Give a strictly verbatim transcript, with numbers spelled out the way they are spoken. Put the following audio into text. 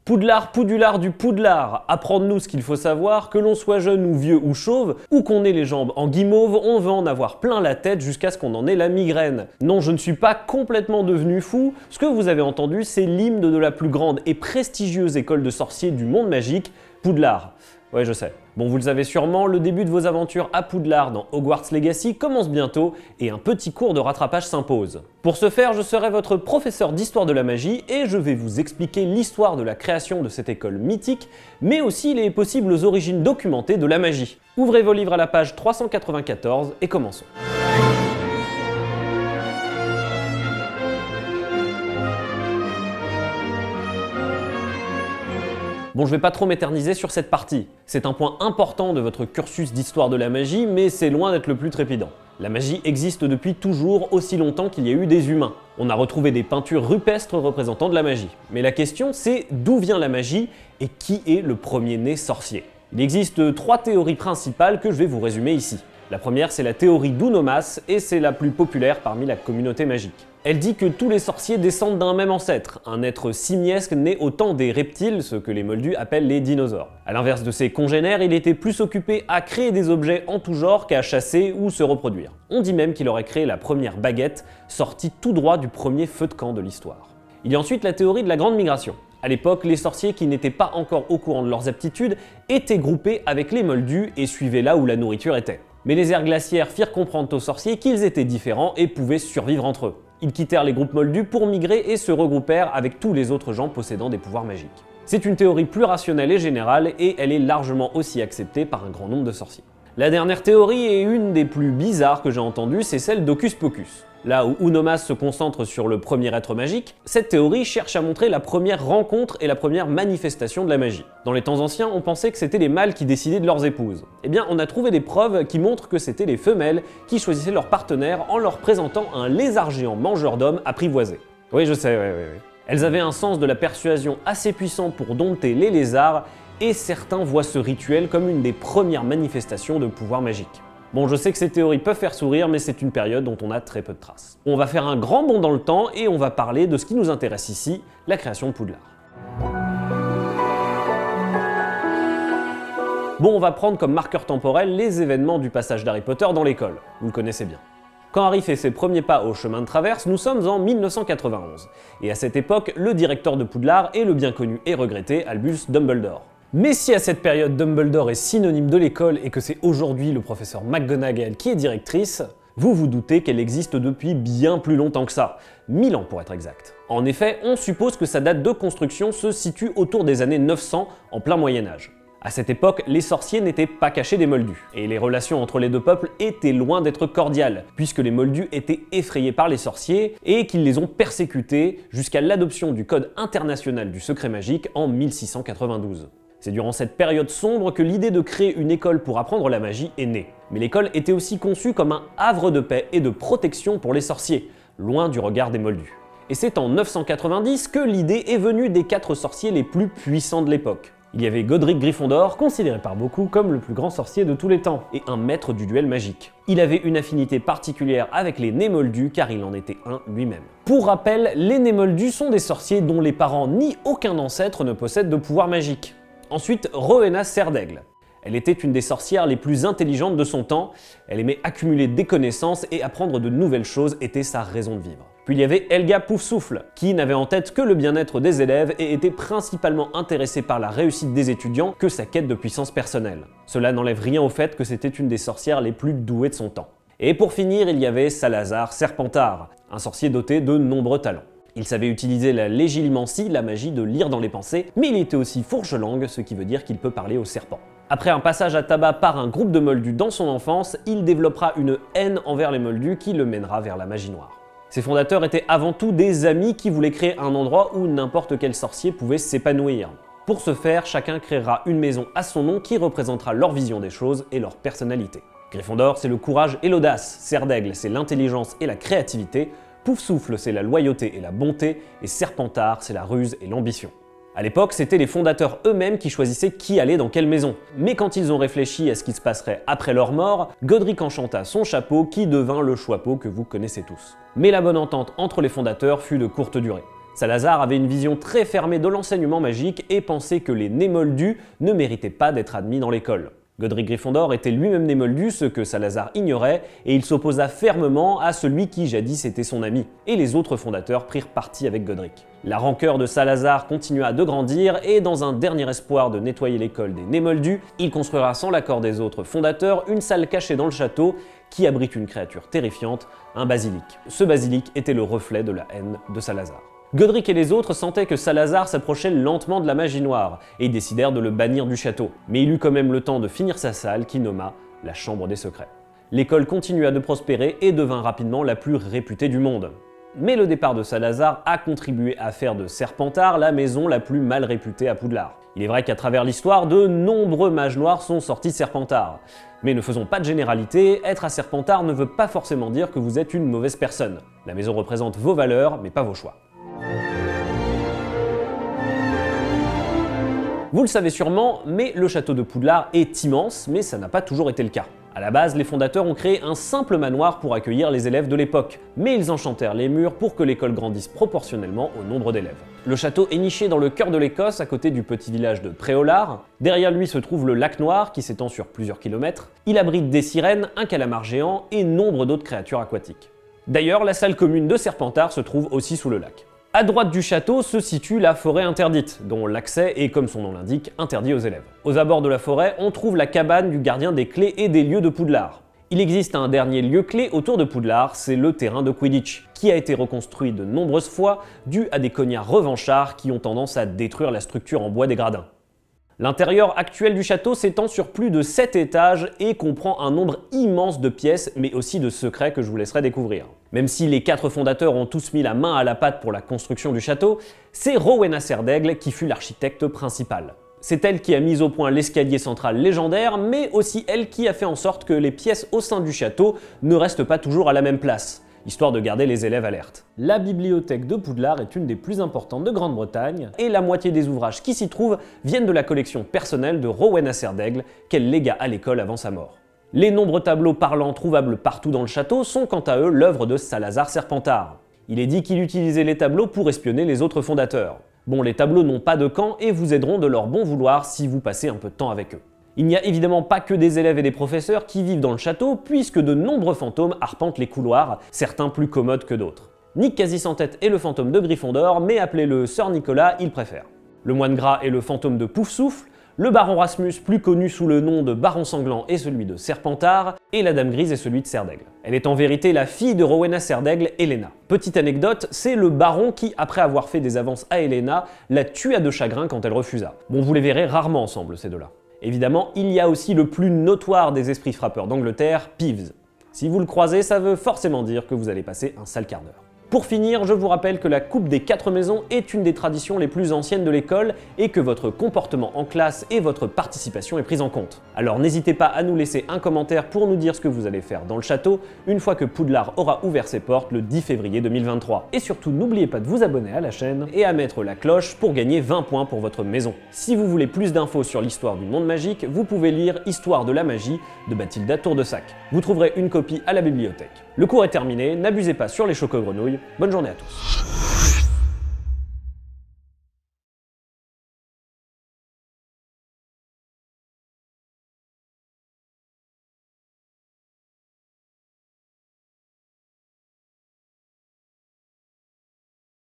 Poudlard, Poudulard du Poudlard, apprendre-nous ce qu'il faut savoir, que l'on soit jeune ou vieux ou chauve, ou qu'on ait les jambes en guimauve, on veut en avoir plein la tête jusqu'à ce qu'on en ait la migraine. Non, je ne suis pas complètement devenu fou, ce que vous avez entendu, c'est l'hymne de la plus grande et prestigieuse école de sorciers du monde magique, Poudlard. Ouais, je sais. Bon, vous le savez sûrement, le début de vos aventures à Poudlard dans Hogwarts Legacy commence bientôt et un petit cours de rattrapage s'impose. Pour ce faire, je serai votre professeur d'histoire de la magie et je vais vous expliquer l'histoire de la création de cette école mythique, mais aussi les possibles origines documentées de la magie. Ouvrez vos livres à la page trois cent quatre-vingt-quatorze et commençons. Bon, je vais pas trop m'éterniser sur cette partie. C'est un point important de votre cursus d'histoire de la magie, mais c'est loin d'être le plus trépidant. La magie existe depuis toujours, aussi longtemps qu'il y a eu des humains. On a retrouvé des peintures rupestres représentant de la magie. Mais la question, c'est d'où vient la magie et qui est le premier-né sorcier? Il existe trois théories principales que je vais vous résumer ici. La première, c'est la théorie d'Unomas, et c'est la plus populaire parmi la communauté magique. Elle dit que tous les sorciers descendent d'un même ancêtre, un être simiesque né au temps des reptiles, ce que les moldus appellent les dinosaures. A l'inverse de ses congénères, il était plus occupé à créer des objets en tout genre qu'à chasser ou se reproduire. On dit même qu'il aurait créé la première baguette, sortie tout droit du premier feu de camp de l'histoire. Il y a ensuite la théorie de la grande migration. À l'époque, les sorciers qui n'étaient pas encore au courant de leurs aptitudes étaient groupés avec les moldus et suivaient là où la nourriture était. Mais les ères glaciaires firent comprendre aux sorciers qu'ils étaient différents et pouvaient survivre entre eux. Ils quittèrent les groupes moldus pour migrer et se regroupèrent avec tous les autres gens possédant des pouvoirs magiques. C'est une théorie plus rationnelle et générale et elle est largement aussi acceptée par un grand nombre de sorciers. La dernière théorie est une des plus bizarres que j'ai entendues, c'est celle d'Hocus Pocus. Là où Unomas se concentre sur le premier être magique, cette théorie cherche à montrer la première rencontre et la première manifestation de la magie. Dans les temps anciens, on pensait que c'était les mâles qui décidaient de leurs épouses. Eh bien, on a trouvé des preuves qui montrent que c'était les femelles qui choisissaient leur partenaire en leur présentant un lézard géant mangeur d'hommes apprivoisé. Oui, je sais, oui, oui, oui. Elles avaient un sens de la persuasion assez puissant pour dompter les lézards, et certains voient ce rituel comme une des premières manifestations de pouvoir magique. Bon, je sais que ces théories peuvent faire sourire, mais c'est une période dont on a très peu de traces. On va faire un grand bond dans le temps et on va parler de ce qui nous intéresse ici, la création de Poudlard. Bon, on va prendre comme marqueur temporel les événements du passage d'Harry Potter dans l'école. Vous le connaissez bien. Quand Harry fait ses premiers pas au chemin de traverse, nous sommes en mille neuf cent quatre-vingt-onze. Et à cette époque, le directeur de Poudlard est le bien connu et regretté Albus Dumbledore. Mais si à cette période Dumbledore est synonyme de l'école et que c'est aujourd'hui le professeur McGonagall qui est directrice, vous vous doutez qu'elle existe depuis bien plus longtemps que ça, mille ans pour être exact. En effet, on suppose que sa date de construction se situe autour des années neuf cents, en plein Moyen-Âge. À cette époque, les sorciers n'étaient pas cachés des moldus, et les relations entre les deux peuples étaient loin d'être cordiales, puisque les moldus étaient effrayés par les sorciers et qu'ils les ont persécutés jusqu'à l'adoption du Code international du secret magique en mille six cent quatre-vingt-douze. C'est durant cette période sombre que l'idée de créer une école pour apprendre la magie est née. Mais l'école était aussi conçue comme un havre de paix et de protection pour les sorciers, loin du regard des moldus. Et c'est en neuf cent quatre-vingt-dix que l'idée est venue des quatre sorciers les plus puissants de l'époque. Il y avait Godric Gryffondor, considéré par beaucoup comme le plus grand sorcier de tous les temps, et un maître du duel magique. Il avait une affinité particulière avec les Némoldus car il en était un lui-même. Pour rappel, les Némoldus sont des sorciers dont les parents ni aucun ancêtre ne possèdent de pouvoir magique. Ensuite, Rowena Serdaigle. Elle était une des sorcières les plus intelligentes de son temps, elle aimait accumuler des connaissances et apprendre de nouvelles choses était sa raison de vivre. Puis il y avait Helga Poufsouffle, qui n'avait en tête que le bien-être des élèves et était principalement intéressée par la réussite des étudiants que sa quête de puissance personnelle. Cela n'enlève rien au fait que c'était une des sorcières les plus douées de son temps. Et pour finir, il y avait Salazar Serpentard, un sorcier doté de nombreux talents. Il savait utiliser la légilimancie, la magie de lire dans les pensées, mais il était aussi fourche-langue, ce qui veut dire qu'il peut parler aux serpents. Après un passage à tabac par un groupe de moldus dans son enfance, il développera une haine envers les moldus qui le mènera vers la magie noire. Ses fondateurs étaient avant tout des amis qui voulaient créer un endroit où n'importe quel sorcier pouvait s'épanouir. Pour ce faire, chacun créera une maison à son nom qui représentera leur vision des choses et leur personnalité. Gryffondor, c'est le courage et l'audace, Serdaigle, c'est l'intelligence et la créativité, Poufsouffle, c'est la loyauté et la bonté, et Serpentard, c'est la ruse et l'ambition. À l'époque, c'était les fondateurs eux-mêmes qui choisissaient qui allait dans quelle maison. Mais quand ils ont réfléchi à ce qui se passerait après leur mort, Godric enchanta son chapeau qui devint le Choixpeau que vous connaissez tous. Mais la bonne entente entre les fondateurs fut de courte durée. Salazar avait une vision très fermée de l'enseignement magique et pensait que les Némoldus ne méritaient pas d'être admis dans l'école. Godric Gryffondor était lui-même Némoldu, ce que Salazar ignorait, et il s'opposa fermement à celui qui jadis était son ami, et les autres fondateurs prirent parti avec Godric. La rancœur de Salazar continua de grandir, et dans un dernier espoir de nettoyer l'école des Némoldus, il construira sans l'accord des autres fondateurs une salle cachée dans le château qui abrite une créature terrifiante, un basilic. Ce basilic était le reflet de la haine de Salazar. Godric et les autres sentaient que Salazar s'approchait lentement de la magie noire et décidèrent de le bannir du château. Mais il eut quand même le temps de finir sa salle qu'il nomma la Chambre des Secrets. L'école continua de prospérer et devint rapidement la plus réputée du monde. Mais le départ de Salazar a contribué à faire de Serpentard la maison la plus mal réputée à Poudlard. Il est vrai qu'à travers l'histoire, de nombreux mages noirs sont sortis de Serpentard. Mais ne faisons pas de généralité, être à Serpentard ne veut pas forcément dire que vous êtes une mauvaise personne. La maison représente vos valeurs, mais pas vos choix. Vous le savez sûrement, mais le château de Poudlard est immense, mais ça n'a pas toujours été le cas. À la base, les fondateurs ont créé un simple manoir pour accueillir les élèves de l'époque, mais ils enchantèrent les murs pour que l'école grandisse proportionnellement au nombre d'élèves. Le château est niché dans le cœur de l'Écosse, à côté du petit village de Préolard. Derrière lui se trouve le lac Noir, qui s'étend sur plusieurs kilomètres. Il abrite des sirènes, un calamar géant et nombre d'autres créatures aquatiques. D'ailleurs, la salle commune de Serpentard se trouve aussi sous le lac. À droite du château se situe la forêt interdite, dont l'accès est, comme son nom l'indique, interdit aux élèves. Aux abords de la forêt, on trouve la cabane du gardien des clés et des lieux de Poudlard. Il existe un dernier lieu clé autour de Poudlard, c'est le terrain de Quidditch, qui a été reconstruit de nombreuses fois dû à des cognards revanchards qui ont tendance à détruire la structure en bois des gradins. L'intérieur actuel du château s'étend sur plus de sept étages et comprend un nombre immense de pièces, mais aussi de secrets que je vous laisserai découvrir. Même si les quatre fondateurs ont tous mis la main à la pâte pour la construction du château, c'est Rowena Serdaigle qui fut l'architecte principal. C'est elle qui a mis au point l'escalier central légendaire, mais aussi elle qui a fait en sorte que les pièces au sein du château ne restent pas toujours à la même place, histoire de garder les élèves alertes. La bibliothèque de Poudlard est une des plus importantes de Grande-Bretagne, et la moitié des ouvrages qui s'y trouvent viennent de la collection personnelle de Rowena Serdaigle, qu'elle légua à l'école avant sa mort. Les nombreux tableaux parlants trouvables partout dans le château sont quant à eux l'œuvre de Salazar Serpentard. Il est dit qu'il utilisait les tableaux pour espionner les autres fondateurs. Bon, les tableaux n'ont pas de camp et vous aideront de leur bon vouloir si vous passez un peu de temps avec eux. Il n'y a évidemment pas que des élèves et des professeurs qui vivent dans le château, puisque de nombreux fantômes arpentent les couloirs, certains plus commodes que d'autres. Nick Quasi-Sans-Tête est le fantôme de Gryffondor, mais appelez-le Sir Nicolas, il préfère. Le moine gras est le fantôme de Poufsouffle, le baron Rasmus, plus connu sous le nom de Baron Sanglant, est celui de Serpentard, et la Dame Grise est celui de Serdaigle. Elle est en vérité la fille de Rowena Serdaigle, Helena. Petite anecdote, c'est le baron qui, après avoir fait des avances à Helena, la tua de chagrin quand elle refusa. Bon, vous les verrez rarement ensemble, ces deux-là. Évidemment, il y a aussi le plus notoire des esprits frappeurs d'Angleterre, Peeves. Si vous le croisez, ça veut forcément dire que vous allez passer un sale quart d'heure. Pour finir, je vous rappelle que la Coupe des Quatre Maisons est une des traditions les plus anciennes de l'école et que votre comportement en classe et votre participation est prise en compte. Alors n'hésitez pas à nous laisser un commentaire pour nous dire ce que vous allez faire dans le château une fois que Poudlard aura ouvert ses portes le dix février deux mille vingt-trois. Et surtout, n'oubliez pas de vous abonner à la chaîne et à mettre la cloche pour gagner vingt points pour votre maison. Si vous voulez plus d'infos sur l'histoire du monde magique, vous pouvez lire Histoire de la magie de Bathilda Tourdesac. Vous trouverez une copie à la bibliothèque. Le cours est terminé, n'abusez pas sur les choco-grenouilles. Bonne journée à tous.